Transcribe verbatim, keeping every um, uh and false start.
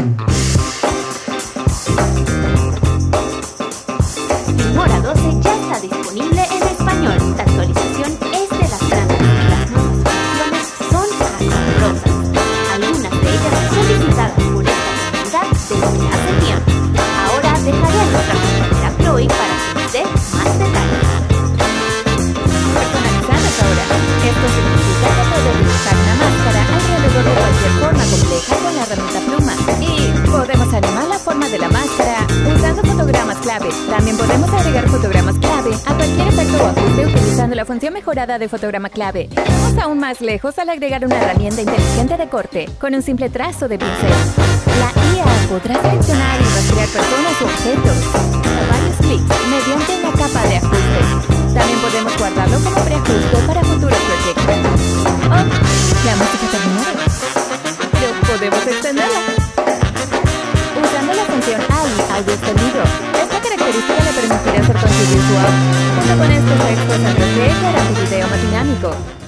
Filmora doce ya está disponible en español. La actualización es de las grandes y las nuevas funciones son asombrosas. Algunas de ellas solicitadas por esta comunidad desde hace tiempo. Ahora dejaré a nuestra compañera Chloe para que nos dé más detalles. Personalizadas ahora. Esto significa que puedes dibujar una máscara alrededor de cualquier forma compleja con la herramienta pluma. Y podemos animar la forma de la máscara usando fotogramas clave. También podemos agregar fotogramas clave a cualquier efecto o ajuste utilizando la función mejorada de fotograma clave. Vamos aún más lejos al agregar una herramienta inteligente de corte con un simple trazo de pincel. La I A podrá seleccionar y rastrear personas o objetos a varios clics mediante una capa de ajuste. También podemos guardarlo como preajuste para futuros proyectos. Oh, la música terminó. Pero podemos extenderla usando la función A I Audio Extendido. Esta característica le permitirá hacer construir su audio junto con estos textos en tres D que hará tu video más dinámico.